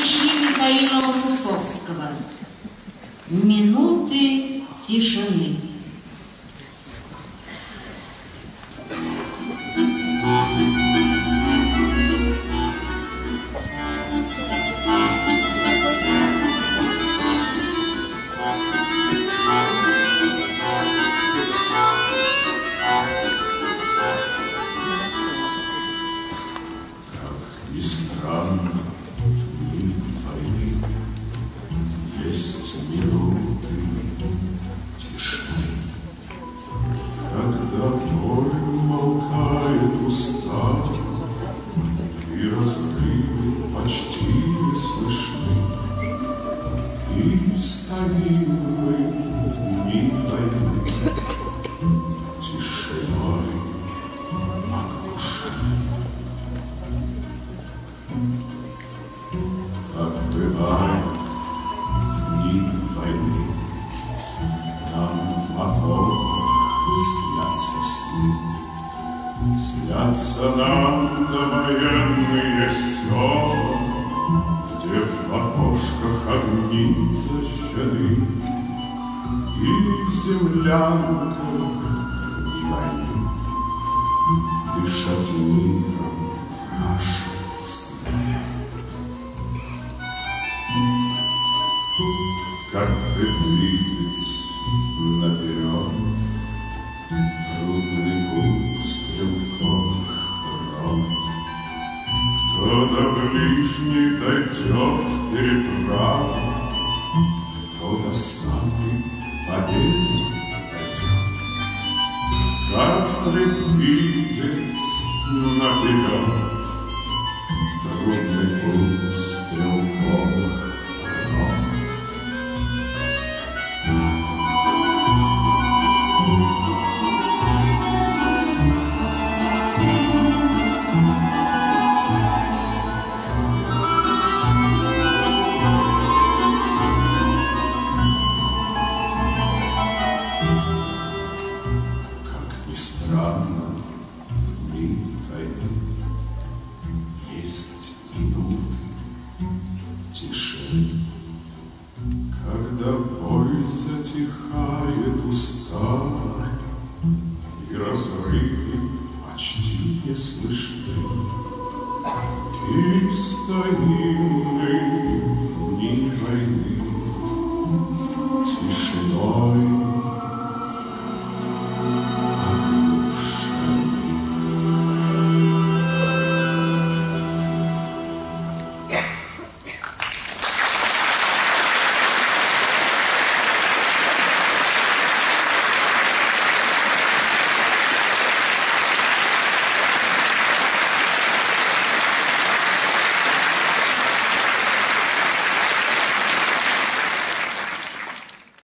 стихи Михаила Матусовского. Минуты тишины. И странно, в миг войны есть минуты тишины, когда бой умолкает устав, и разрывы почти не слышны, и стоим мы в миг войны тишиной оглушены. Как бывает в дни войны, нам в окопах снятся сны, снятся нам довоенные села, где в окошках огни зажжены, и в землянках дни войны дышат миром нашим сны. Как предвидеть наперед трудный путь стрелковых рот? Кто до ближней дойдет переправы, кто до самой победы дойдет? Как предвидеть наперед трудный путь стрелковых рот? Как ни странно, в дни войны есть минуты тишины, когда бой затихает устав, и разрывы почти не слышны, и стоим мы в дни войны